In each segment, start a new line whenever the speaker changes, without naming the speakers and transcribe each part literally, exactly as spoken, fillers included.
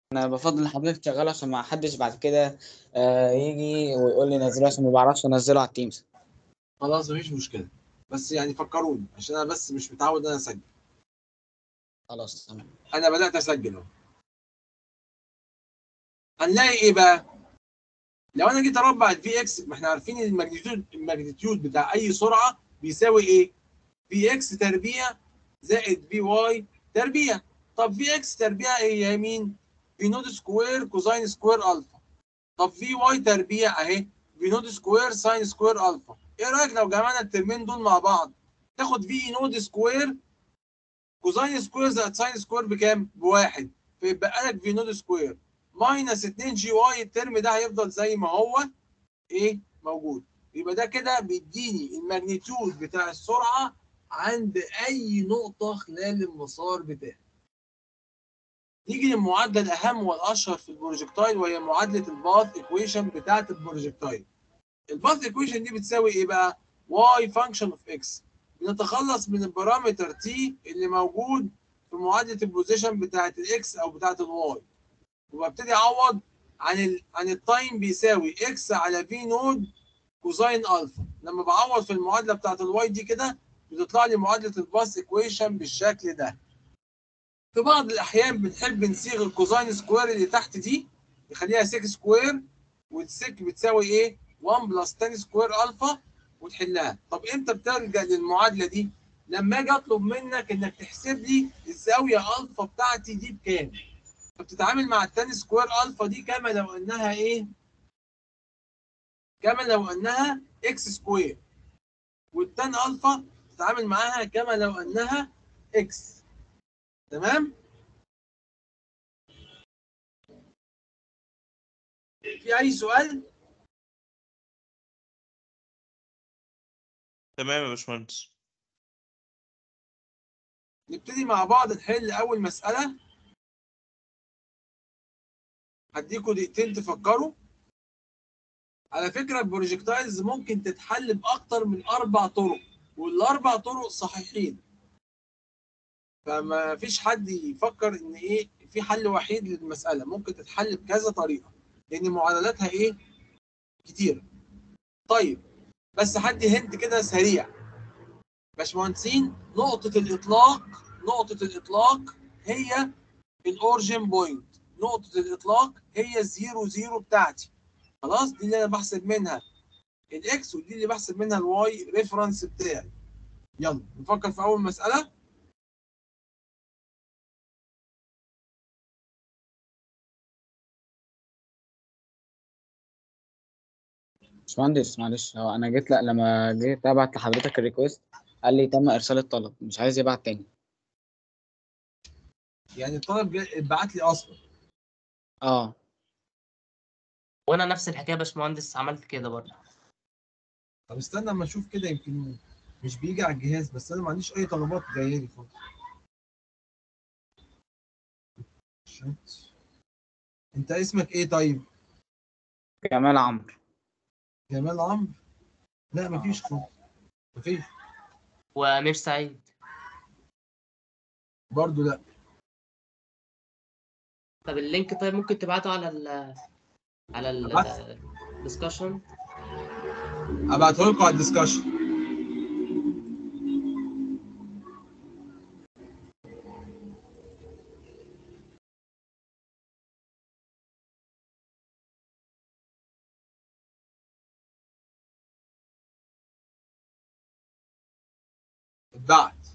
انا بفضل ان حضرتك تشغله عشان ما حدش بعد كده آه يجي ويقول لي نزله عشان ما بعرفش انزله على التيمز.
خلاص مفيش مشكله، بس يعني فكروني عشان انا بس مش متعود ان انا اسجل.
خلاص تمام.
انا بدات اسجل اهو. هنلاقي ايه بقى؟ لو انا جيت اربع الفي اكس، ما احنا عارفين الماجنتيود الماجنتيود بتاع اي سرعه بيساوي ايه؟ في اكس تربيع زائد في واي تربيع. طب في اكس تربيع ايه يا مين؟ في نود سكوير كوزاين سكوير الفا. طب في واي تربيع اهي، في نود سكوير ساين سكوير الفا. ايه رايك لو جمعنا الترمين دول مع بعض؟ تاخد في نود سكوير كوزاين سكوير زائد ساين سكوير بكام؟ بواحد. فيبقى لك في نود سكوير ماينس اتنين جي واي. الترم ده هيفضل زي ما هو ايه موجود. يبقى ده كده بيديني الماجنتيود بتاع السرعه عند اي نقطه خلال المسار بتاعي. نيجي للمعادله الاهم والاشهر في البروجكتايل، وهي معادله الباث ايكويشن بتاعه البروجكتايل. الباث ايكويشن دي بتساوي ايه بقى؟ واي فانكشن اوف اكس. بنتخلص من البارامتر تي اللي موجود في معادله البوزيشن بتاعه الاكس او بتاعه الواي، وببتدي اعوض عن ال عن التايم بيساوي اكس على في نود كوزاين الفا. لما بعوض في المعادله بتاعه الواي دي كده بتطلع لي معادله الباث ايكويشن بالشكل ده. في بعض الاحيان بنحب نصيغ الكوزاين سكوير اللي تحت دي نخليها سيك سكوير، والسيك بتساوي ايه؟ واحد بلس تان سكوير الفا، وتحلها. طب امتى بتلجأ للمعادله دي؟ لما اجي اطلب منك انك تحسب لي الزاويه الفا بتاعتي دي بكام. فبتتعامل مع التان سكوير الفا دي كما لو انها ايه؟ كما لو انها اكس سكوير. والتان الفا تتعامل معاها كما لو انها اكس. تمام؟ في اي سؤال؟
تمام يا باشمهندس.
نبتدي مع بعض نحل اول مساله. هديكوا دقيقتين تفكروا. على فكره البروجكتايلز ممكن تتحل باكتر من اربع طرق، والاربع طرق صحيحين. فما فيش حد يفكر ان ايه في حل وحيد للمساله، ممكن تتحل بكذا طريقه لان معادلاتها ايه؟ كتيره. طيب بس حد هنت كده سريع. باشمهندسين، نقطه الاطلاق نقطه الاطلاق هي الاورجن بوينت. نقطه الاطلاق هي الزيرو زيرو بتاعتي. خلاص، دي اللي انا بحسب منها الاكس، ودي اللي بحسب منها الواي ريفرنس بتاعي. يلا نفكر في اول مساله.
باشمهندس معلش، هو انا جيت لا لما جيت ابعت لحضرتك الريكوست قال لي تم ارسال الطلب، مش عايز يبعت تاني.
يعني الطلب اتبعت لي اصلا.
اه.
وانا نفس الحكايه يا باشمهندس، عملت كده برضه.
طب استنى اما اشوف كده، يمكن مش بيجي على الجهاز، بس انا ما عنديش اي طلبات جايه لي خالص. انت اسمك ايه طيب؟
جمال عمرو.
جمال عمرو؟ لا مفيش خالص. مفيش.
وامير سعيد
برضه لا.
طب اللينك طيب ممكن تبعته على ال على
ابعت
الدسكشن.
ابعته لكم على الدسكشن. اتبعت.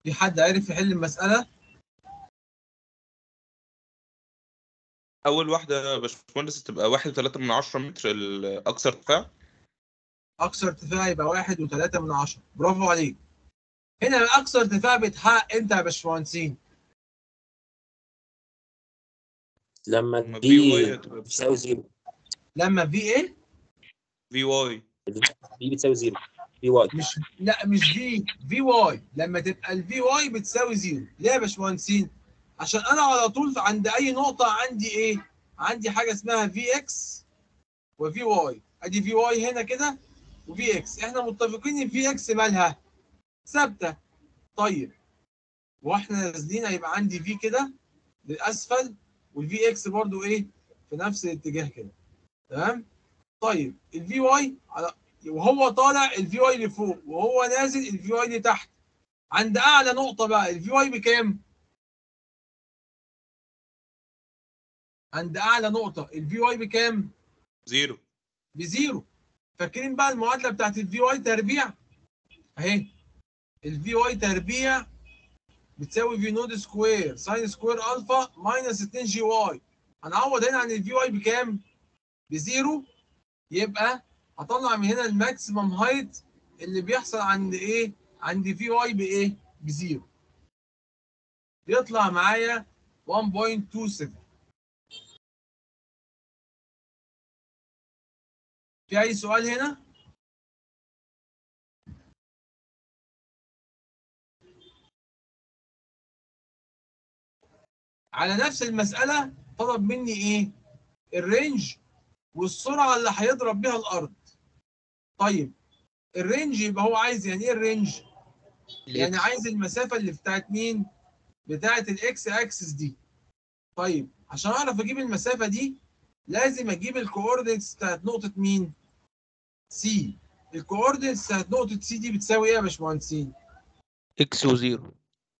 في حد عارف يحل المساله؟
اول واحده يا باشمهندس تبقى واحد وثلاثة من عشرة متر الاقصى ارتفاع.
اقصى ارتفاع يبقى واحد وثلاثة من عشرة. برافو عليك. هنا اقصى ارتفاع بيتحقق امتى يا باشمهندسين؟
لما
لما
في
في واي هتبقى
بتساوي زيرو.
لما في ايه؟
في واي.
في بتساوي زيرو. في واي.
مش لا مش في في واي. لما تبقى الفي واي بتساوي زيرو. ليه يا باشمهندسين؟ عشان انا على طول عند اي نقطه عندي ايه؟ عندي حاجه اسمها في اكس وفي واي. ادي في واي هنا كده وفي اكس. احنا متفقين ان في اكس مالها ثابته. طيب واحنا نازلين هيبقى عندي في كده للاسفل والفي اكس برضو ايه في نفس الاتجاه كده. تمام. طيب الفي واي على وهو طالع الفي واي لفوق وهو نازل الفي واي لتحت. عند اعلى نقطه بقى الفي واي بكام؟ عند اعلى نقطه الفي واي بكام؟
زيرو.
بزيرو. فاكرين بقى المعادله بتاعت الفي واي تربيع اهي. الفي واي تربيع بتساوي في نود سكوير ساين سكوير الفا ماينس اتنين جي واي. هنعوض هنا عن الفي واي بكام؟ بزيرو. يبقى هطلع من هنا الماكسيمم هايت اللي بيحصل عند ايه؟ عند في واي بايه؟ بزيرو. يطلع معايا واحد فاصلة اتنين سبعة. في اي سؤال هنا؟ على نفس المسألة طلب مني ايه؟ الرينج والسرعة اللي هيضرب بيها الأرض. طيب الرينج يبقى هو عايز يعني ايه الرينج؟ يعني عايز المسافة اللي بتاعت مين؟ بتاعت الاكس اكسس دي. طيب عشان اعرف اجيب المسافة دي لازم اجيب الكوردينتس بتاعت نقطة مين؟ سي. الكوردينتس بتاعت نقطة سي دي بتساوي ايه يا باشمهندسين؟
اكس وزيرو.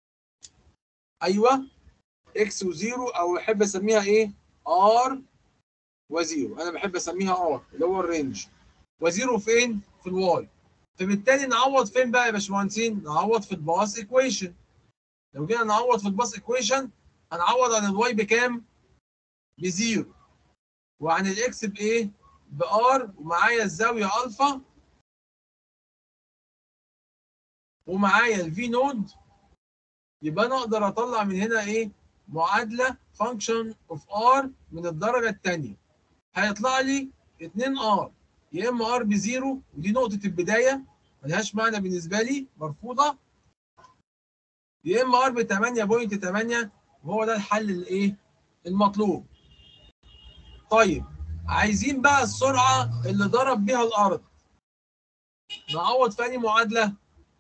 ايوه اكس وزيرو او احب اسميها ايه؟ ار وزيرو. انا بحب اسميها ار اللي هو الرينج. وزيرو فين؟ في الواي. فبالتالي نعوض فين بقى يا باشمهندسين؟ نعوض في الباص ايكويشن. لو جينا نعوض في الباص ايكويشن هنعوض عن الواي بكام؟ بزيرو. وعن الاكس بايه؟ بار. ومعايا الزاويه الفا ومعايا الفي نود. يبقى انا اقدر اطلع من هنا ايه؟ معادله فانكشن اوف ار من الدرجه الثانيه. هيطلع لي اتنين ار. يا اما ار بزيرو ودي نقطه البدايه ملهاش معنى بالنسبه لي مرفوضه، يا اما ار ب تمانية فاصلة تمانية وهو ده الحل الايه؟ المطلوب. طيب عايزين بقى السرعه اللي ضرب بيها الارض. نعوض في انهي معادله؟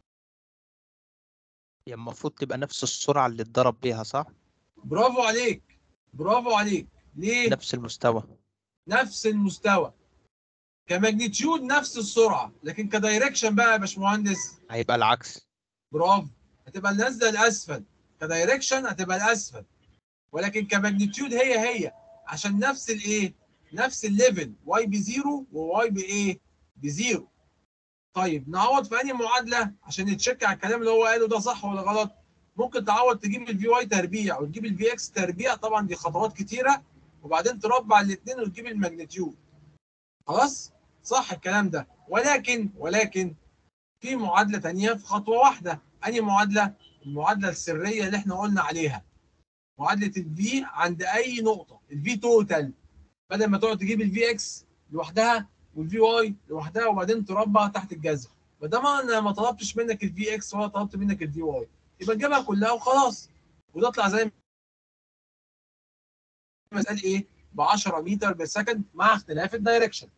هي المفروض تبقى نفس السرعة اللي اتضرب بيها، صح؟
برافو عليك. برافو عليك. ليه؟
نفس المستوى.
نفس المستوى. كماجنتيود نفس السرعه، لكن كدايركشن بقى يا باشمهندس
هيبقى العكس.
برافو. هتبقى نازله لاسفل. كدايركشن هتبقى الاسفل، ولكن كماجنتيود هي هي عشان نفس الايه؟ نفس الليفل. واي بزيرو وواي بايه؟ بزيرو. طيب نعوض في انهي معادله عشان نتشيك على الكلام اللي هو قاله ده صح ولا غلط؟ ممكن تعوض تجيب الفي واي تربيع وتجيب الفي اكس تربيع. طبعا دي خطوات كتيره. وبعدين تربع الاثنين وتجيب الماجنتيود. خلاص؟ صح الكلام ده. ولكن ولكن في معادله ثانيه في خطوه واحده. انهي معادله؟ المعادله السريه اللي احنا قلنا عليها. معادله الفي عند اي نقطه. الفي توتال. بدل ما تقعد تجيب الفي اكس لوحدها والفي واي لوحدها وبعدين تربع تحت الجذر. ما دام انا ما طلبتش منك الفي اكس ولا طلبت منك الفي واي يبقى تجيبها كلها وخلاص. وتطلع زي مسألة ايه؟ ب عشرة متر بير سكند مع اختلاف الدايركشن.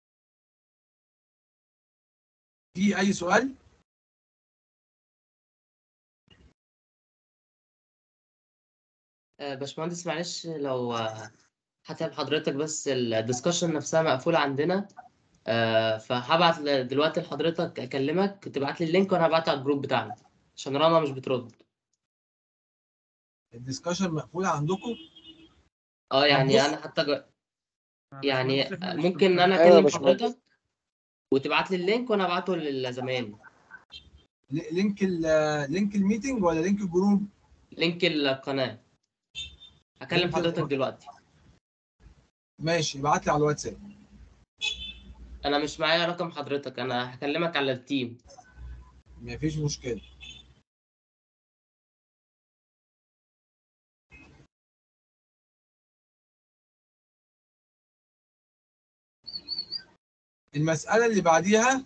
في اي سؤال؟
آه، باشمهندس معلش لو آه، هتعب حضرتك بس الدسكشن نفسها مقفولة عندنا. آه، فهبعت ل- دلوقتي لحضرتك أكلمك تبعت لي اللينك وأنا هبعته على الجروب بتاعنا عشان رنا مش بترد.
الديسكشن مقفوله عندكم؟
اه يعني
بص.
أنا حتى ج... يعني
باشمهندس إحنا مش
ممكن أنا
ايوه يا
أكلم
باشمهندس.
حضرتك وتبعت لي اللينك وأنا هبعته للزمايل.
ل- لينك ال لينك الميتنج ولا لينك الجروب؟
لينك القناه. هكلم
لينك
حضرتك
القناة.
دلوقتي.
ماشي، ابعت لي على الواتساب.
انا مش معايا رقم حضرتك، انا هكلمك على التيم.
مفيش مشكله. المساله اللي بعديها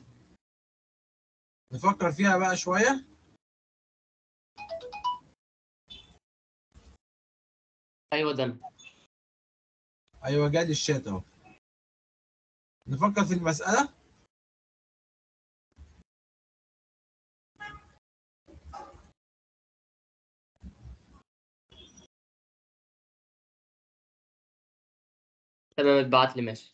نفكر فيها بقى شويه.
ايوه ده أنا.
ايوه جالي الشات اهو. نفكر في المساله.
تمام، اتبعت لي ماشي.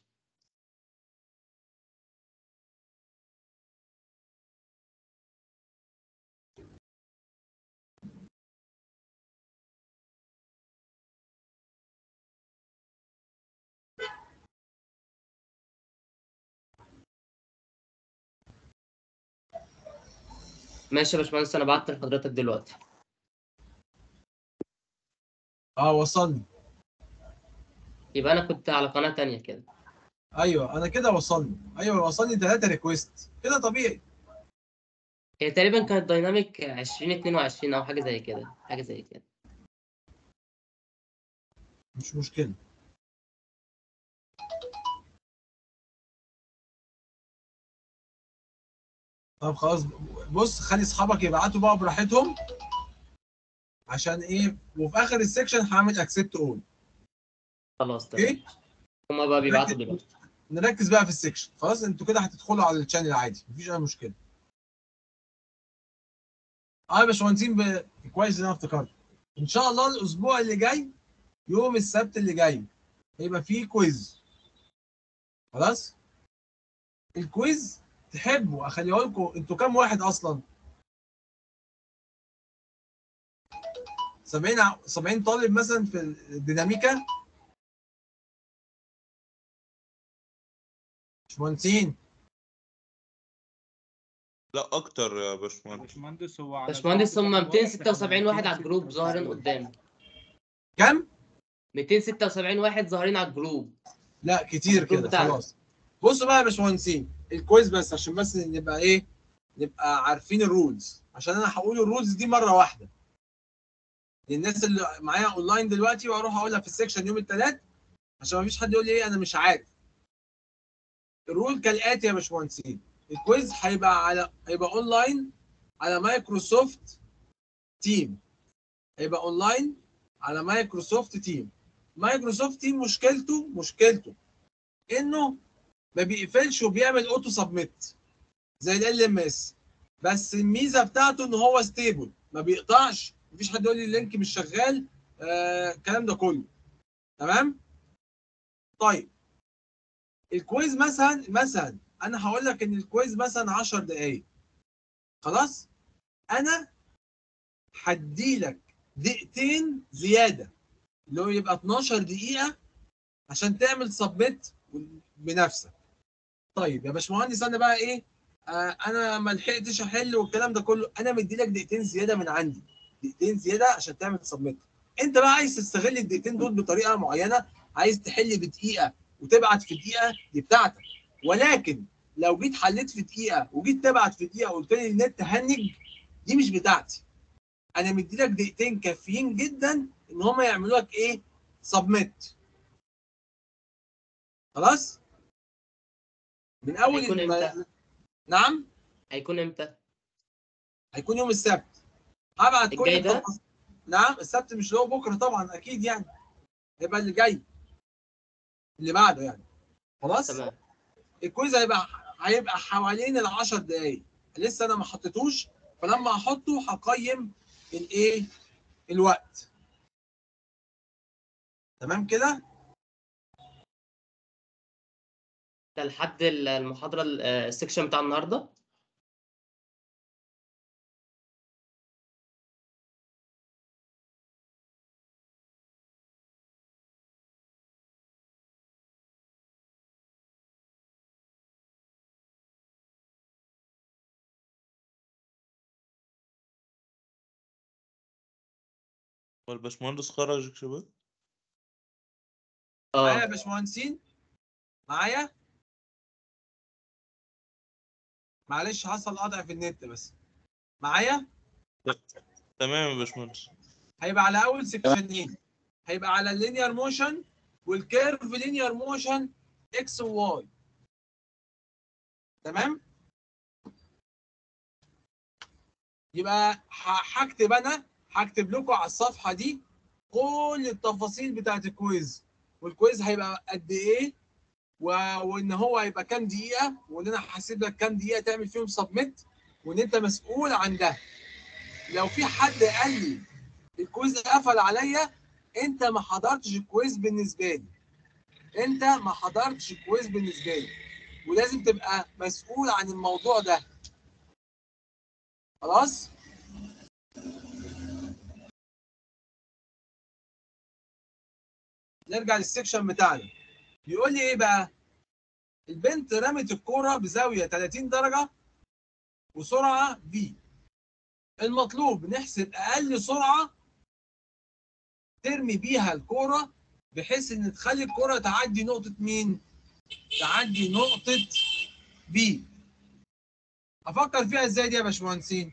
ماشي يا باشمهندس، انا بعت لحضرتك دلوقتي.
اه وصلني.
يبقى انا كنت على قناه تانية كده.
ايوه انا كده وصلني. ايوه وصلني ثلاثه ريكويست كده طبيعي.
هي تقريبا كانت دايناميك عشرين اتنين وعشرين او حاجه زي كده، حاجه زي كده.
مش مشكله. طب خلاص، بص خلي اصحابك يبعتوا بقى براحتهم. عشان ايه؟ وفي اخر السكشن هعمل اكسبت اول.
خلاص تمام.
اوكي.
هما بقى بيبعتوا
نركز
دلوقتي.
نركز بقى في السكشن. خلاص انتوا كده هتدخلوا على الشانل عادي، مفيش اي مشكله. اه يا باشمهندسين، ب... كويس ان انا افتكرت. ان شاء الله الاسبوع اللي جاي، يوم السبت اللي جاي، هيبقى فيه كويز. خلاص. الكويز تحبوا اخليه لكم انتوا كام واحد اصلا؟ سبعين ع- سبعين طالب مثلا في الديناميكا. باشمهندسين.
لا اكتر يا باشمهندس.
باشمهندس هو على
باشمهندس
الجروب
هما
كام واحد؟
ميتين وستة وسبعين واحد على الجروب
ميتين وستة
ظاهرين
وسبعين.
قدامي.
كام؟
ميتين وستة وسبعين واحد ظاهرين على الجروب.
لا كتير
الجروب
كده
بتاعنا.
خلاص. بصوا بقى يا باشمهندسين، الكويز بس عشان بس نبقى ايه، نبقى عارفين الرولز. عشان انا هقول الرولز دي مره واحده للناس اللي معايا اونلاين دلوقتي، واروح اقولها في السكشن يوم الثلاث عشان ما فيش حد يقول لي ايه انا مش عارف. الرول كالاتي يا باشمهندسين. الكويز هيبقى على هيبقى اونلاين على مايكروسوفت تيم. هيبقى اونلاين على مايكروسوفت تيم. مايكروسوفت تيم مشكلته مشكلته انه ما بيقفلش وبيعمل اوتو سبميت زي ال ام اس. بس الميزه بتاعته ان هو ستيبل، ما بيقطعش، مفيش حد يقول لي اللينك مش شغال. آه الكلام ده كله تمام. طيب الكويز مثلا مثلا انا هقول لك ان الكويز مثلا عشر دقائق. خلاص. انا هدي لك دقيقتين زياده اللي هو يبقى اتناشر دقيقه عشان تعمل سبميت بنفسك. طيب يا باشمهندس انا بقى ايه، آه انا ما لحقتش احل والكلام ده كله. انا مدي لك دقيقتين زياده من عندي، دقيقتين زياده عشان تعمل سبميت. انت بقى عايز تستغل الدقيقتين دول بطريقه معينه، عايز تحل بدقيقه وتبعت في دقيقه، دي بتاعتك. ولكن لو جيت حليت في دقيقه وجيت تبعت في دقيقه وقلت لي النت هنج، دي مش بتاعتي. انا مدي لك دقيقتين كافيين جدا ان هم يعملوا لك ايه، سبميت. خلاص. من اول
هيكون
الم...
امتى؟
نعم.
هيكون امتى؟
هيكون يوم السبت. هبعت كل
الجاي ده؟
التفاصيل. نعم السبت، مش اللي هو بكره طبعا اكيد يعني، هيبقى اللي جاي اللي بعده يعني. خلاص.
تمام.
الكويز هيبقى هيبقى حوالين ال عشر دقائق. لسه انا ما حطيتوش، فلما احطه هقيم الايه، الوقت. تمام كده.
ده لحد المحاضره ال- السكشن بتاع النهارده.
هو الباشمهندس خرج يا شباب؟
معايا يا
اه
باشمهندسين؟ معايا؟ معلش حصل قطع في النت بس. معايا؟
تمام يا باشمهندس.
هيبقى على اول سكشنين، هيبقى على اللينير موشن والكيرف لينير موشن اكس وواي. تمام؟ يبقى ه- هكتب انا هكتب لكم على الصفحه دي كل التفاصيل بتاعت الكويز، والكويز هيبقى قد ايه، و... وان هو هيبقى كام دقيقه، وان انا هحاسب لك كام دقيقه تعمل فيهم سبميت، وان انت مسؤول عن ده. لو في حد قال لي الكويز قفل عليا، انت ما حضرتش الكويز بالنسبه لي، انت ما حضرتش الكويز بالنسبه لي، ولازم تبقى مسؤول عن الموضوع ده. خلاص؟ نرجع للسكشن بتاعنا. بيقول لي ايه بقى؟ البنت رمت الكوره بزاويه ثلاثين درجه وسرعه v. المطلوب نحسب اقل سرعه ترمي بيها الكوره بحيث ان تخلي الكوره تعدي نقطه مين؟ تعدي نقطه b. افكر فيها ازاي دي يا باشمهندسين؟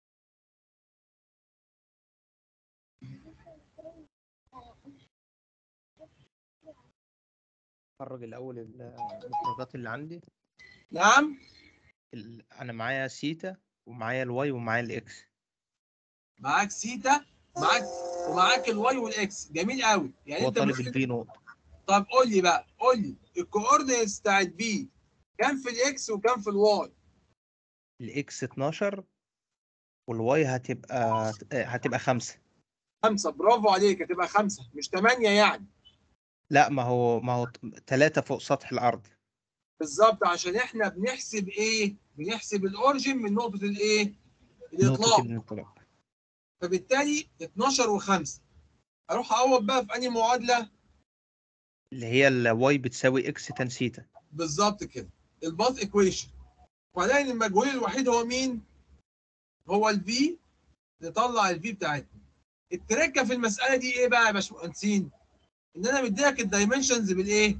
خرج الاول المفردات اللي عندي.
نعم؟
ال- انا معايا سيتا ومعايا الواي ومعايا الاكس.
معاك سيتا، معاك ومعاك الواي والاكس. جميل قوي. يعني
هو
انت
طالب
ممكن.
البي نقطة.
طب قول لي بقى، قول لي الكوردينتس بتاعت بي كام في الاكس وكام في الواي؟
الاكس اتناشر والواي هتبقى هتبقى خمسة.
خمسة. برافو عليك، هتبقى خمسة مش ثمانية يعني.
لا، ما هو ما هو ثلاثة فوق سطح الأرض.
بالظبط، عشان احنا بنحسب ايه؟ بنحسب الاورجن من نقطة الايه؟
نقطة
الاطلاق.
الانطلاق.
فبالتالي اتناشر و5. اروح اعوض بقى في انهي معادلة؟
اللي هي الواي بتساوي اكس تان سيتا.
بالظبط كده، الباث ايكويشن. وهلاقي ان المجهول الوحيد هو مين؟ هو الفي. نطلع الفي بتاعتنا. التركه في المساله دي ايه بقى يا باشمهندسين؟ ان انا مديلك الدايمنشنز بالايه؟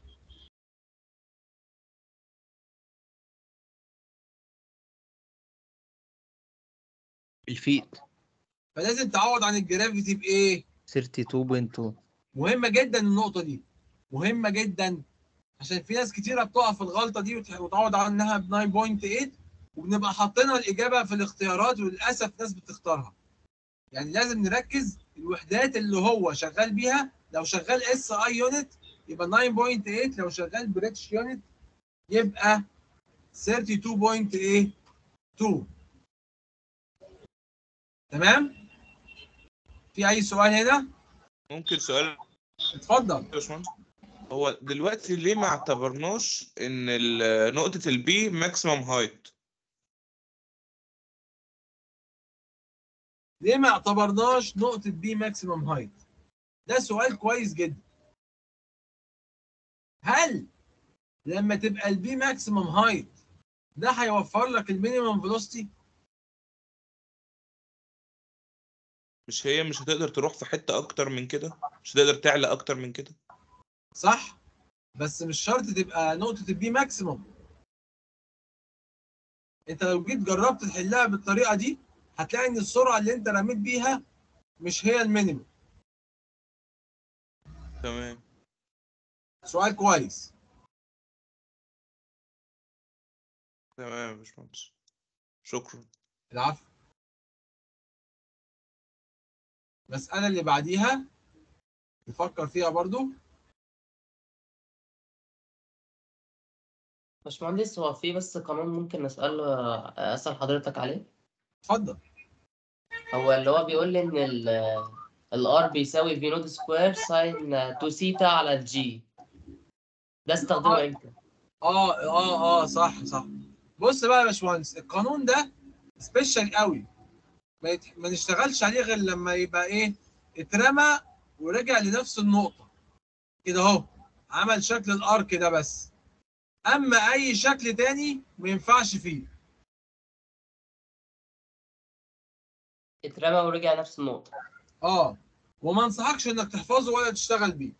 الفيت
فلازم تعوض عن الجرافيتي بايه؟
اتنين وتلاتين فاصلة اتنين.
مهمه جدا النقطه دي، مهمه جدا، عشان في ناس كتيره بتقع في الغلطه دي وت- وتعوض عنها ب تسعة فاصلة تمانية، وبنبقى حاطينها الاجابه في الاختيارات، وللاسف ناس بتختارها. يعني لازم نركز الوحدات اللي هو شغال بيها. لو شغال اس اي يونت يبقى تسعة فاصلة تمانية، لو شغال بريتش يونت يبقى اتنين وتلاتين فاصلة اتنين. تمام؟ في اي سؤال هنا؟
ممكن سؤال
اتفضل.
يا باشمهندس؟ هو دلوقتي ليه ما اعتبرناش ان ال- نقطة البي ماكسيمم هايت؟
ليه ما اعتبرناش نقطة بي ماكسيمم هايت؟ ده سؤال كويس جدا. هل لما تبقى البي ماكسيمم هايت ده هيوفر لك المينيمم فيلوسيتي؟
مش هي مش هتقدر تروح في حتة اكتر من كده؟ مش هتقدر تعلى اكتر من كده؟
صح، بس مش شرط تبقى نقطة البي ماكسيمم. انت لو جيت جربت تحلها بالطريقة دي هتلاقي ان السرعة اللي انت رميت بيها مش هي المينيمم.
تمام.
سؤال كويس.
تمام يا باشمهندس، شكرا.
العفو. المسألة اللي بعديها نفكر فيها برضو.
باشمهندس، هو في بس قانون ممكن نسأله أسأل حضرتك عليه؟
اتفضل.
هو اللي هو بيقول لي إن ال الار بيساوي في نوت سكوير ساين اتنين سيتا على الجي. ده استخدمه امتى؟
اه اه اه صح صح. بص بقى يا باشمهندس، القانون ده سبيشال قوي، ما, يت... ما نشتغلش عليه غير لما يبقى ايه؟ اترمى ورجع لنفس النقطة كده اهو، عمل شكل الار كده بس. اما اي شكل تاني ما ينفعش فيه.
اترمى ورجع نفس النقطة.
اه وما انصحكش انك تحفظه ولا تشتغل بيه.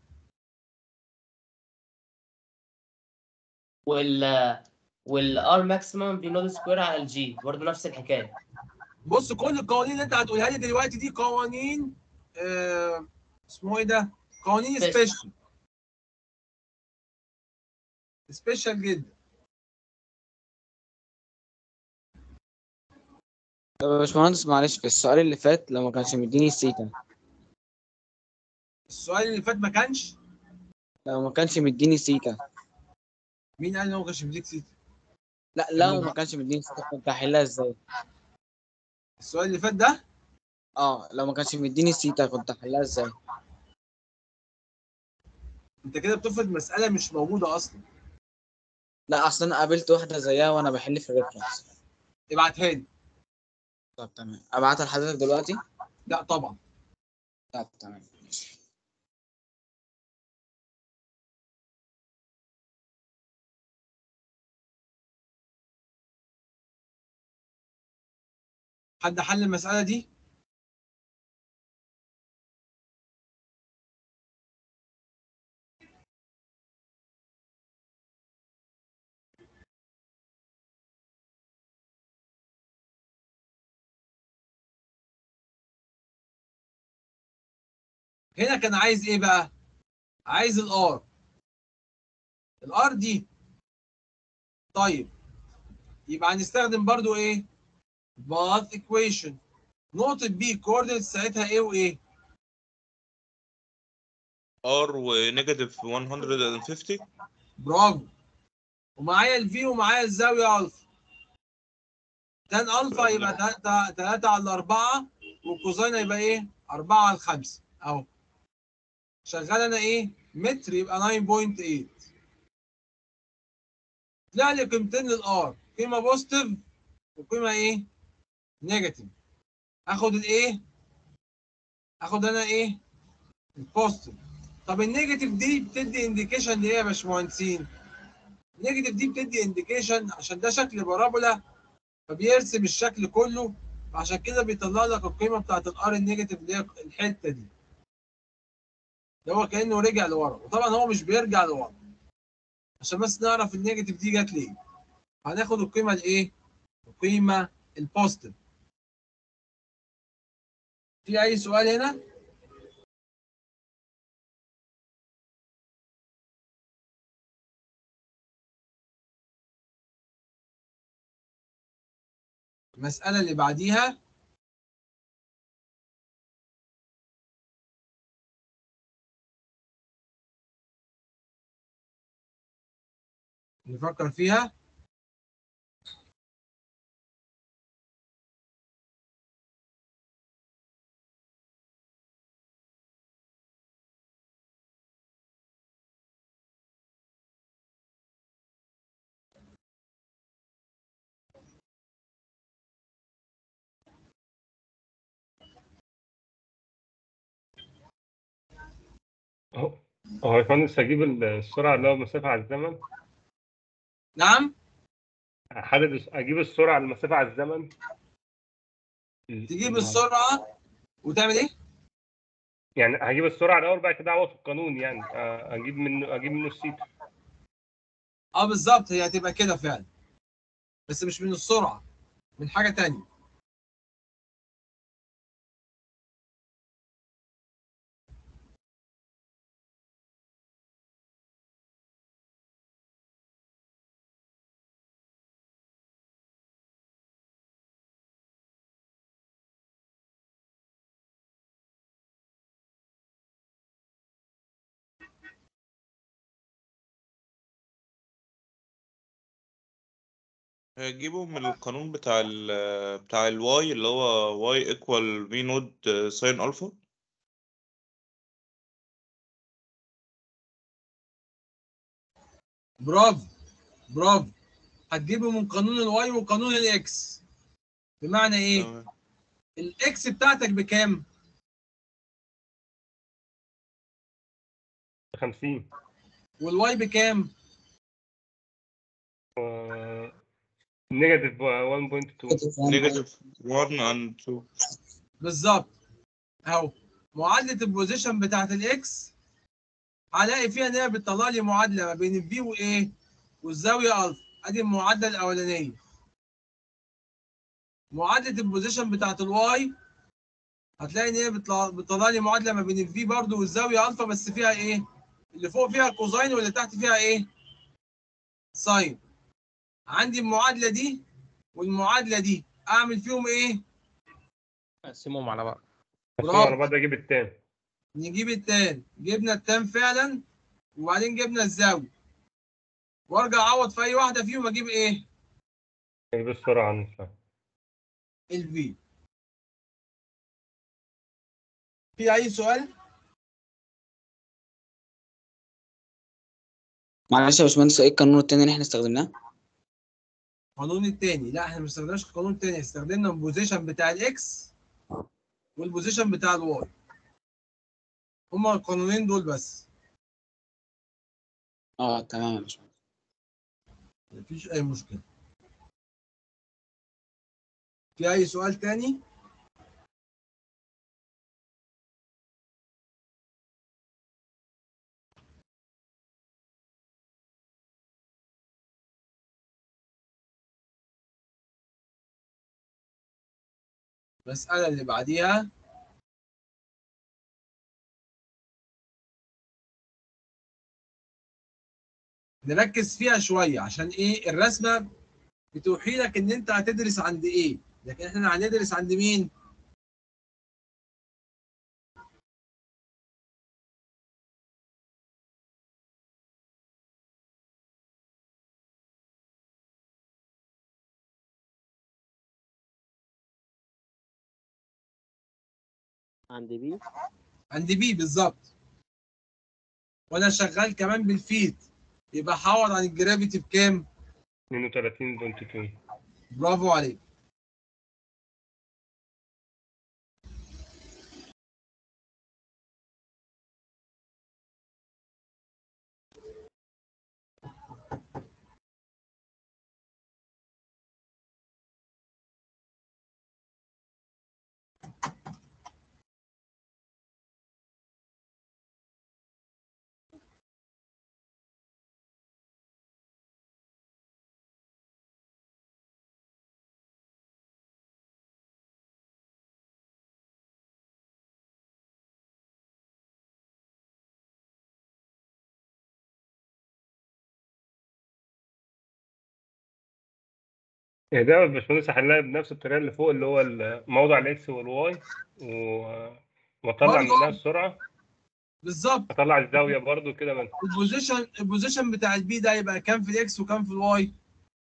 وال والار ماكسيمم بنود سكوير على الجي برضه نفس الحكايه.
بص كل القوانين اللي انت هتقولها لي دلوقتي دي قوانين آه اسمه ايه ده؟ قوانين
Special.
سبيشال. سبيشال جدا.
طب يا باشمهندس معلش، في السؤال اللي فات لو ما كانش مديني السيتا،
السؤال اللي فات ما كانش
لو ما كانش مديني سيتا،
مين قال ان هو ما كانش بيديك سيتا؟
لا لو ما كانش مديني سيتا كنت هحلها ازاي؟
السؤال اللي فات ده
اه لو ما كانش مديني سيتا كنت هحلها ازاي؟
انت كده بتفرض مساله مش موجوده اصلا.
لا اصلا انا قابلت واحده زيها وانا بحل في الريفرنس.
ابعتها لي.
طب تمام، ابعتها لحضرتك دلوقتي؟
لا طبعا.
طب تمام ماشي.
حد حل المساله دي؟ هنا كان عايز ايه بقى؟ عايز الار. الار دي طيب يبقى هنستخدم برضو ايه؟ باث ايكويشن. نقطة بي كوردينت ساعتها ايه وايه؟
ار ونيجاتيف مية وخمسين.
برافو. ومعايا الفي ومعايا الزاوية الفا. تان الفا يبقى تلاتة على أربعة، والكوزين يبقى ايه؟ أربعة على خمسة اهو. شغال انا ايه؟ متر يبقى تسعة فاصلة تمانية. طلع لي قيمتين للار، قيمة بوزيتيف وقيمة ايه؟ نيجاتيف. اخد الايه؟ اخد انا ايه؟ البوزيتيف. طب النيجاتيف دي بتدي انديكيشن لايه يا باشمهندسين؟ النيجاتيف دي بتدي انديكيشن عشان ده شكل بارابولا فبيرسم الشكل كله، عشان كده بيطلع لك القيمه بتاعت الار النيجاتيف اللي هي الحته دي. ده هو كانه رجع لورا، وطبعا هو مش بيرجع لورا. عشان بس نعرف النيجاتيف دي جت ليه. هناخد القيمه الايه؟ القيمه البوزيتيف. في اي سؤال هنا؟ المساله اللي بعديها نفكر فيها.
هو هو يا فندم هجيب السرعة اللي هو مسافة على الزمن.
نعم.
أحدد أجيب السرعة المسافة على الزمن.
تجيب السرعه وتعمل ايه؟
يعني هجيب السرعة الأول بعد كده أعوض في القانون، يعني أجيب منه أجيب منه السيتا.
اه بالظبط، هي هتبقى كده فعلا، بس مش من السرعه، من حاجه تانية.
هجيبه من القانون بتاع ال بتاع الواي اللي هو واي ايكوال في نود ساين الفا.
برافو برافو. هتجيبه من قانون الواي وقانون الاكس. بمعنى ايه؟
تمام.
الاكس بتاعتك بكام؟
خمسين.
والواي بكام؟
نيجاتيف واحد فاصلة اتنين.
نيجاتيف واحد and اتنين.
بالظبط اهو. معادله البوزيشن بتاعت الاكس هلاقي فيها ان هي بتطلع لي معادله ما بين الفي وايه والزاويه الفا. ادي المعادله الاولانيه. معادله البوزيشن بتاعت الواي هتلاقي ان هي بتطلع, بتطلع لي معادله ما بين الفي برضو والزاويه الفا، بس فيها ايه؟ اللي فوق فيها كوزاين واللي تحت فيها ايه؟ ساين. عندي المعادله دي والمعادله دي اعمل فيهم ايه؟
اقسمهم على بعض.
بس على
برافو.
بعض اجيب التاني.
نجيب التان. جبنا التان فعلا، وبعدين جبنا الزاويه، وارجع اعوض في اي واحده فيهم اجيب ايه؟
اجيب السرعه نفسها.
الفي. في اي سؤال؟
معلش يا باشمهندس، ايه القانون التاني اللي احنا استخدمناه؟
القانون الثاني، لا احنا ما استخدمناش القانون الثاني، استخدمنا البوزيشن بتاع الاكس والبوزيشن بتاع الواي. هما القانونين دول بس.
اه تمام يا باشمهندس.
مفيش اي مشكله. في اي سؤال تاني؟ المساله اللي بعديها نركز فيها شويه، عشان ايه؟ الرسمه بتوحي لك ان انت هتدرس عند ايه، لكن احنا هندرس عند مين؟
عند بي.
عند بي بالظبط. وانا شغال كمان بالفيت، يبقى حاول عن الجرافيتي بكام؟
اتنين وتلاتين فاصلة اتنين.
برافو عليك.
هي ده يا باشمهندس هنلاقي بنفس الطريقه اللي فوق، اللي هو موضع الاكس والواي، و- واطلع
برضه
منها السرعه.
بالظبط.
اطلع الزاويه برضو كده من
البوزيشن البوزيشن بتاع البي ده يبقى كام في الاكس وكام في الواي؟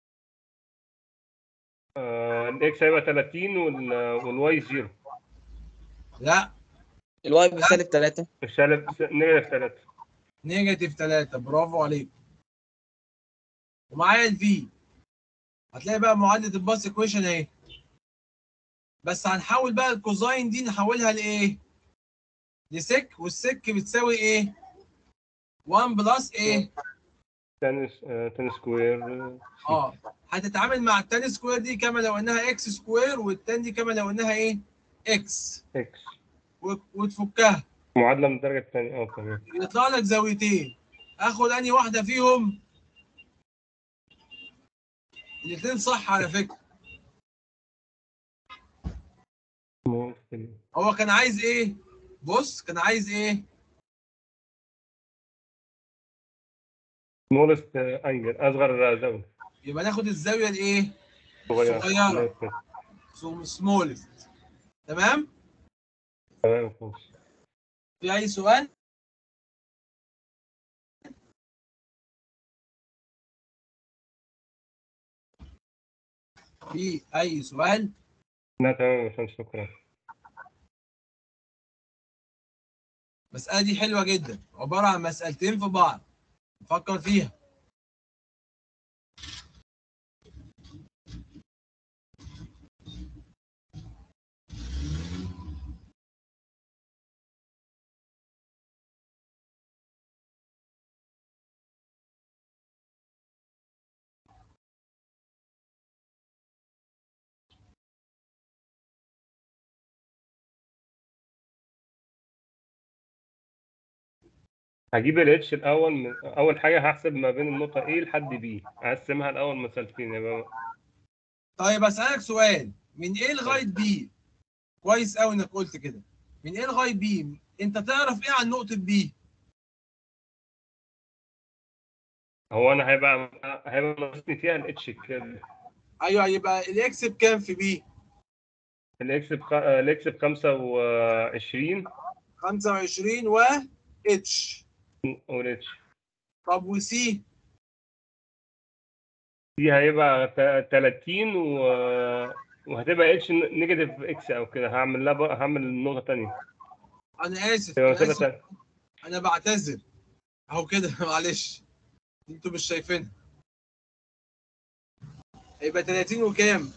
آه، الاكس هيبقى تلاتين وال- والواي زيرو.
لا،
الواي بسالب تلاتة.
السالب نيجاتيف تلاتة.
نيجاتيف تلاتة. برافو عليك. ومعايا الفي. هتلاقي بقى معادله الباس ايكويشن اهي، بس هنحول بقى الكوزاين دي نحولها لايه؟ لسك، والسك بتساوي ايه؟ واحد بلس ايه؟
تاني آه، تاني سكوير.
اه. هتتعامل مع التاني سكوير دي كما لو انها اكس سكوير، والتاني دي كما لو انها ايه؟ اكس.
اكس.
وتفكها
معادله من الدرجه الثانيه. اه تمام.
يطلع لك زاويتين. اخد انهي واحده فيهم؟ الاثنين صح على فكره. هو كان عايز ايه؟ بص كان عايز ايه؟
سمولست انجل، اصغر زاويه.
يبقى ناخد الزاويه الايه؟
صغيره.
صغيره. سمولست. تمام؟
تمام.
في اي سؤال؟ في اي سؤال؟
لا تمام يا باشمهندس، شكرا.
المساله دي حلوه جدا، عباره عن مسالتين في بعض، نفكر فيها.
هجيب الاتش الاول من اول حاجه هحسب ما بين النقطه A لحد B، هقسمها الاول مسالتين يبقى
طيب اسالك سؤال، من A لغايه B، كويس قوي انك قلت كده، من A لغايه B انت تعرف ايه عن نقطه B؟
هو انا هيبقى هيبقى ناقصني فيها الاتش كده.
ايوه، يبقى الاكس بكام في B؟
الاكس بخ... الاكس ب خمسة وعشرين
خمسة وعشرين و اتش.
والاتش
طب وسي؟
دي هيبقى ت- تلاتين و... وهتبقى اتش نيجاتيف اكس او كده، هعمل لها بقى هعمل نقطه ثانيه
انا اسف
تبقى
انا
مسافه
اسف
تانية.
انا بعتذر اهو كده معلش، انتوا مش شايفينها. هيبقى تلاتين وكام؟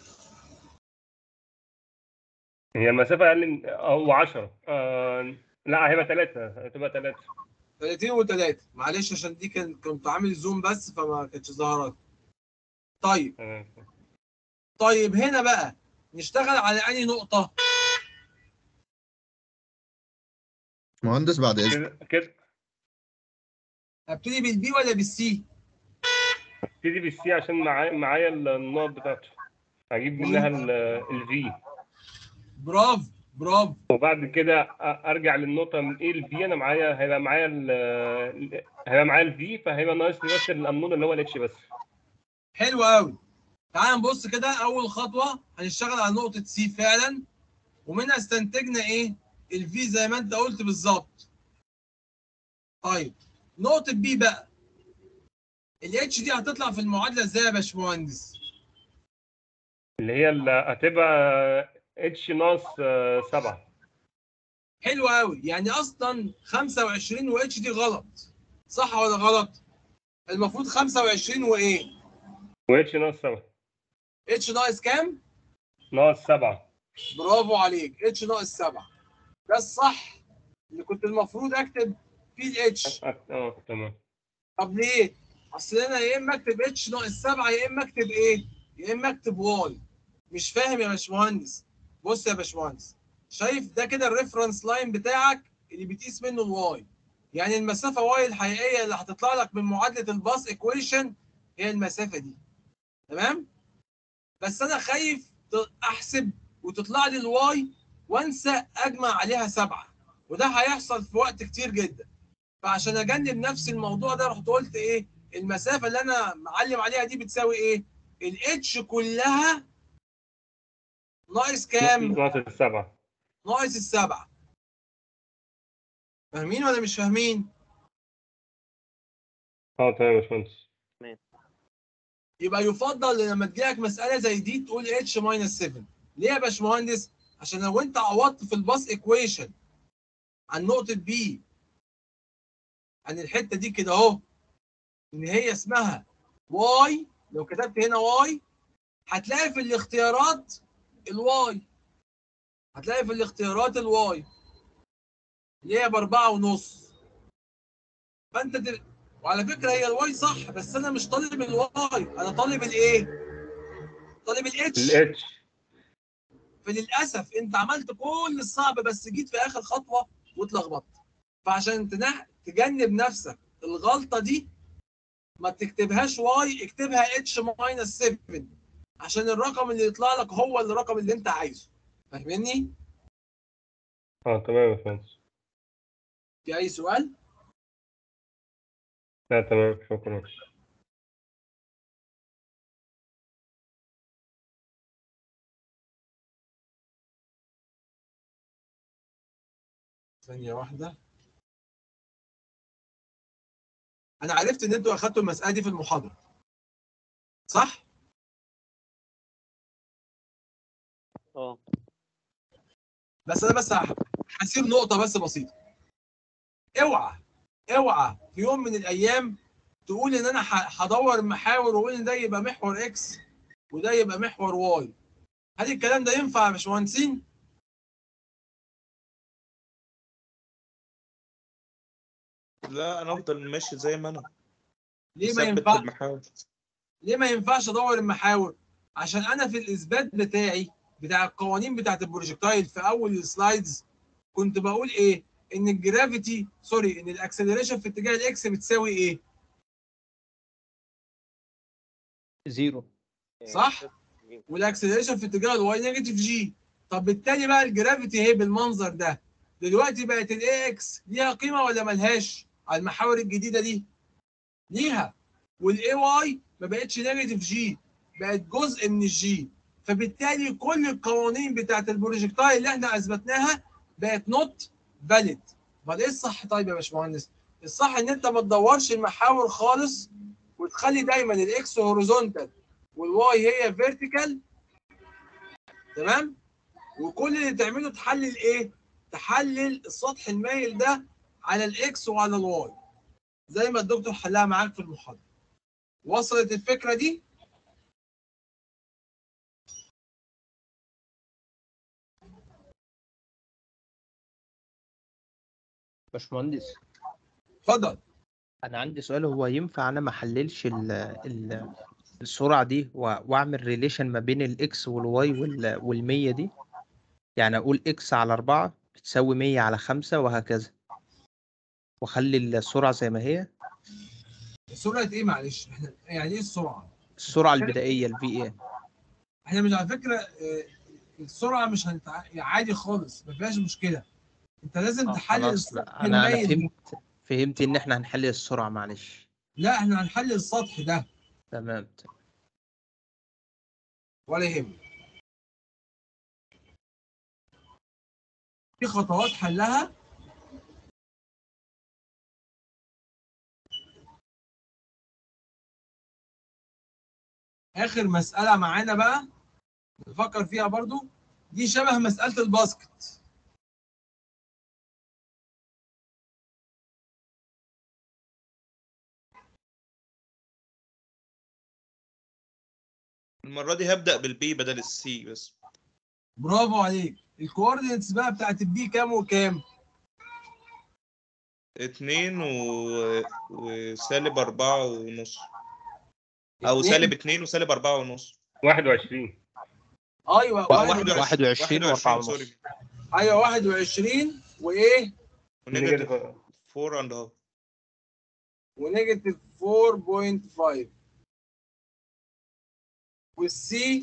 هي المسافه اقل من او عشرة آه... لا هيبقى ثلاثة، هتبقى ثلاثة.
تلاتين و3 معلش عشان دي كان كنت عامل زوم بس فما كانتش ظاهره. طيب
تمام.
طيب هنا بقى نشتغل على انهي نقطه؟
مهندس بعد اذنك،
كده كده
ابتدي بالبي ولا بالسي؟
ابتدي بالسي عشان معايا معايا النقط بتاعته، هجيب منها الفي،
برافو برافو.
وبعد كده أ- ارجع للنقطه من A ل B. انا معايا هيبقى معايا ال هيبقى معايا الفي، فهيبقى ناقصني بس القانون اللي هو الاتش بس.
حلو قوي. تعال نبص كده، اول خطوه هنشتغل على نقطه سي فعلا، ومنها استنتجنا ايه؟ الفي زي ما انت قلت بالظبط. طيب نقطه بي بقى، الاتش دي هتطلع في المعادله ازاي يا باشمهندس؟
اللي هي اللي هتبقى اتش ناقص آه، سبعة.
حلو قوي، يعني اصلا خمسة وعشرين و اتش دي غلط، صح ولا غلط؟ المفروض خمسة وعشرين وايه؟
واتش ناقص سبعة.
اتش ناقص كام؟
ناقص سبعة.
برافو عليك، اتش ناقص سبعة. ده الصح اللي كنت المفروض اكتب فيه الاتش.
اه تمام.
طب ليه؟ اصل انا يا اما اكتب اتش ناقص سبعة يا اما اكتب ايه؟ يا اما اكتب واي. مش فاهم يا باشمهندس؟ بص يا باشمهندس، شايف ده كده الريفرنس لاين بتاعك اللي بتقيس منه الواي، يعني المسافه واي الحقيقيه اللي هتطلع لك من معادله الباص ايكويشن هي المسافه دي، تمام؟ بس انا خايف احسب وتطلع لي الواي وانسى اجمع عليها سبعه، وده هيحصل في وقت كتير جدا. فعشان اجنب نفس الموضوع ده رحت قلت ايه؟ المسافه اللي انا معلم عليها دي بتساوي ايه؟ الاتش كلها ناقص كام؟
ناقص السبعة.
ناقص السبعه. فاهمين ولا مش فاهمين؟
اه تمام يا باشمهندس.
يبقى يفضل لما تجيلك مساله زي دي تقول اتش ماينس سبعة. ليه يا باشمهندس؟ عشان لو انت عوضت في الباص ايكويشن عن نقطه بي، عن الحته دي كده اهو، ان هي اسمها واي، لو كتبت هنا واي هتلاقي في الاختيارات الواي، هتلاقي في الاختيارات الواي اللي هي باربعه ونص. فانت تل... وعلى فكره هي الواي صح، بس انا مش طالب الواي، انا طالب الايه؟ طالب الاتش.
الاتش.
فللاسف انت عملت كل الصعب بس جيت في اخر خطوه واتلخبطت. فعشان تنح... تجنب نفسك الغلطه دي ما تكتبهاش واي، اكتبها اتش ماينس سبعة عشان الرقم اللي يطلع لك هو الرقم اللي انت عايزه. فاهمني؟
اه تمام يا باشمهندس.
في اي سؤال؟
لا تمام شكرا.
ثانيه واحده، انا عرفت ان انتوا اخدتوا المساله دي في المحاضره، صح؟
اه
بس انا بس هسيب نقطه بس بسيطه. اوعى اوعى في يوم من الايام تقول ان انا ه- هدور المحاور واقول ان ده يبقى محور اكس وده يبقى محور واي. هل الكلام ده ينفع يا باشمهندسين؟
لا انا افضل ماشي زي ما انا
ليه ما
ثبت
ينفع؟
المحاور.
ليه ما ينفعش ادور المحاور؟ عشان انا في الاثبات بتاعي بتاع القوانين بتاعت البروجكتايل في اول السلايدز كنت بقول ايه؟ ان الجرافيتي سوري ان الاكسلريشن في اتجاه الاكس بتساوي ايه؟
زيرو.
صح؟ والاكسلريشن في اتجاه الواي نيجاتيف جي. طب بالتالي بقى الجرافيتي اهي بالمنظر ده. دلوقتي بقت الاي اكس ليها قيمه ولا ملهاش على المحاور الجديده دي؟ ليها. والاي واي ما بقتش نيجاتيف جي، بقت جزء من الجي. فبالتالي كل القوانين بتاعت البروجكتايل اللي احنا اثبتناها بقت نوت فاليد. امال ايه الصح طيب يا باشمهندس؟ الصح ان انت ما تدورش المحاور خالص وتخلي دايما الاكس هوريزونتال والواي هي فيرتيكال. تمام؟ وكل اللي تعمله تحلل ايه؟ تحلل السطح المايل ده على الاكس وعلى الواي زي ما الدكتور حلها معاك في المحاضره. وصلت الفكره دي؟
باشمهندس
اتفضل.
انا عندي سؤال، هو ينفع انا ما احللش ال ال السرعه دي و- واعمل ريليشن ما بين الاكس والواي وال والمية دي؟ يعني اقول اكس على أربعة بتساوي مية على خمسة وهكذا، واخلي السرعه زي ما هي.
سرعه ايه معلش؟ احنا يعني ايه السرعه؟
السرعه البدائيه الفي اي.
احنا مش على فكره آه، السرعه مش هنتع... عادي خالص ما فيهاش مشكله. انت لازم
اه
تحلل
خلاص،
السطح
لا انا انا
المايل ده.
فهمت فهمت ان احنا هنحلل السرعه، معلش.
لا احنا هنحلل السطح ده
تمام.
ولا يهمك. في خطوات حلها. اخر مساله معانا بقى نفكر فيها برضو، دي شبه مساله الباسكت.
المرة دي هبدأ بالبي بدل السي بس.
برافو عليك. الكوردينتس بقى بتاعت البي كام وكام؟
اتنين و... وسالب أربعة ونص، أو
اتنين.
سالب اتنين وسالب أربعة ونص.
واحد وعشرين.
ايوه
أو
واحد
واحد
واحد
وعشرين
وعشرين
واحد
وأربعة
وعشرين
ونص.
سوري.
ايوه واحد وعشرين وايه؟
ونيجاتيف فور أند هاف.
ونيجاتيف أربعة فاصلة خمسة. والسي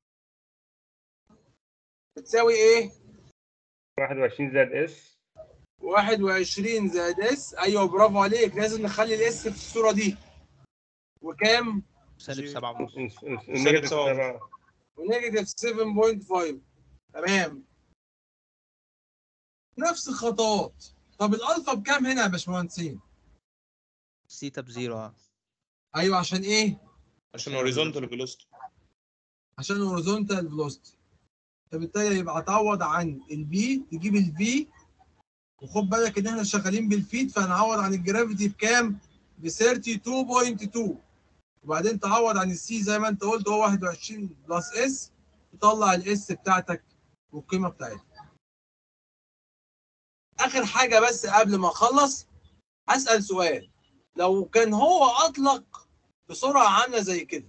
بتساوي ايه؟
واحد وعشرين زائد اس.
واحد وعشرين زائد اس. ايوه برافو عليك. لازم نخلي الاس في الصوره دي. وكام؟
سالب سبعة ونص.
نيجاتيف
سبعة ونص.
سبعة.
ونيجاتيف سبعة فاصلة خمسة. تمام. نفس الخطوات. طب الالفا بكام هنا يا باشمهندسين؟
سيتا بزيرو. اه
ايوه عشان ايه؟
عشان هوريزونتال فيلوسيتي.
عشان هوريزونتال فيلوسيتي. فبالتالي يبقى تعوض عن البي تجيب الفي. وخد بالك ان احنا شغالين بالفيت، فهنعوض عن الجرافيتي بكام؟ ب اتنين وتلاتين فاصلة اتنين. وبعدين تعوض عن السي زي ما انت قلت هو واحد وعشرين بلس اس. تطلع الاس بتاعتك والقيمه بتاعتها. اخر حاجه بس قبل ما اخلص اسال سؤال. لو كان هو اطلق بسرعه عامله زي كده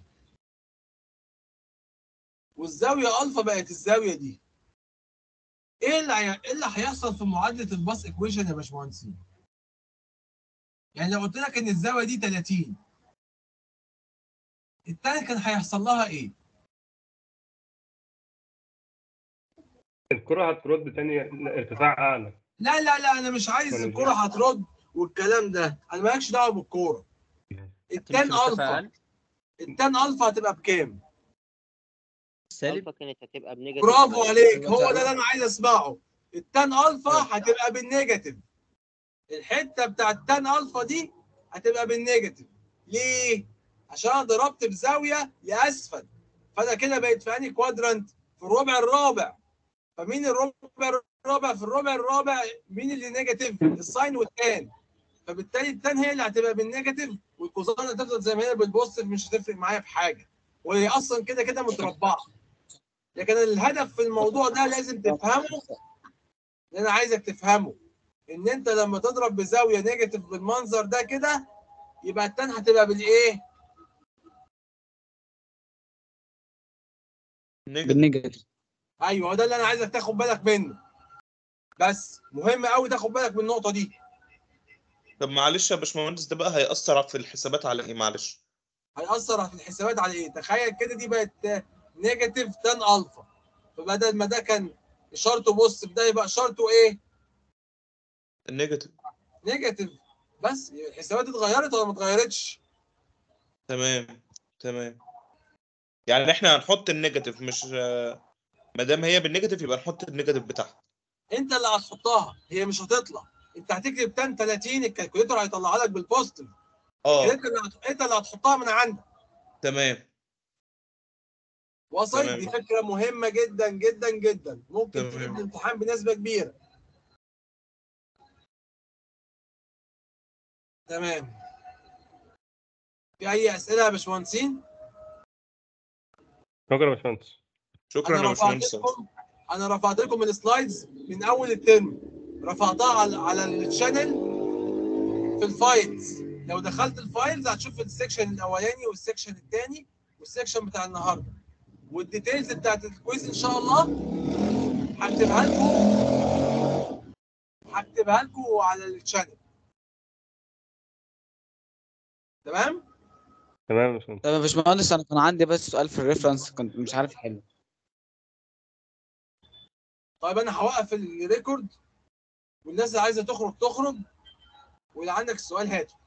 والزاويه الفا بقت الزاويه دي، ايه اللي هي... ايه اللي هيحصل في معادله الباس ايكويشن يا باشمهندسين؟ يعني لو قلت لك ان الزاويه دي تلاتين، التاني كان هيحصل لها ايه؟
الكرة هترد تاني ارتفاع اعلى.
لا لا لا انا مش عايز الكوره هترد والكلام ده، انا مالكش دعوه بالكوره. التان الفا التان الفا هتبقى بكام؟
سالب.
الفا كانت هتبقى بنيجاتيف.
برافو عليك، هو ده اللي انا عايز اسمعه. التان الفا هتبقى بالنيجاتيف. الحته بتاعت التان الفا دي هتبقى بالنيجاتيف. ليه؟ عشان انا ضربت بزاويه لاسفل، فانا كده بقيت في انهي كوادرانت؟ في الربع الرابع. فمين الربع الرابع؟ في الربع الرابع مين اللي نيجاتيف؟ الساين والتان. فبالتالي التان هي اللي هتبقى بالنيجاتيف والكوزان هتفضل زي ما هي بالبوزيتيف، مش هتفرق معايا في حاجه. وهي اصلا كده كده متربعه. لكن الهدف في الموضوع ده لازم تفهمه، اللي انا عايزك تفهمه، ان انت لما تضرب بزاويه نيجاتيف بالمنظر ده كده يبقى التان هتبقى بالايه؟
بالنيجاتيف.
ايوه ده اللي انا عايزك تاخد بالك منه. بس مهم قوي تاخد بالك من النقطه دي.
طب معلش يا باشمهندس، ده بقى هيأثر في الحسابات على ايه؟ معلش.
هيأثر في الحسابات على ايه؟ تخيل كده دي بقت نيجاتيف تان الفا، فبدل ما ده كان اشارته بوزيتيف ده يبقى اشارته ايه؟
النيجاتيف.
نيجاتيف. بس الحسابات اتغيرت ولا ما اتغيرتش؟
تمام تمام. يعني احنا هنحط النيجاتيف، مش ما دام هي بالنيجاتيف يبقى نحط النيجاتيف بتاعها.
انت اللي هتحطها، هي مش هتطلع. انت هتكتب تان ثلاثين، الكالكوليتر هيطلعها لك بالبوزيتيف.
اه
انت اللي هت... انت اللي هتحطها من عندك.
تمام
وصلت؟
تمام
دي فكره مهمه جدا جدا جدا، ممكن تيجي
تمام.
في الامتحان بنسبه كبيره. تمام. في اي اسئله يا باشمهندسين؟
شكرا يا باشمهندس.
شكرا
انا
يا
رفعت
باشمهندس.
لكم انا رفعت لكم السلايدز من اول الترم، رفعتها على على الشانل في الفايلز. لو دخلت الفايلز هتشوف السكشن الاولاني والسكشن الثاني والسكشن بتاع النهارده، والديتيلز بتاعت الكويز ان شاء الله هكتبها لكم هكتبها لكم على الشانل. تمام؟
تمام يا باشمهندس.
طب يا باشمهندس انا كان عندي بس سؤال في الريفرنس كنت مش عارف احله.
طيب انا هوقف الريكورد، والناس اللي عايزه تخرج تخرج، واللي عندك السؤال هاته.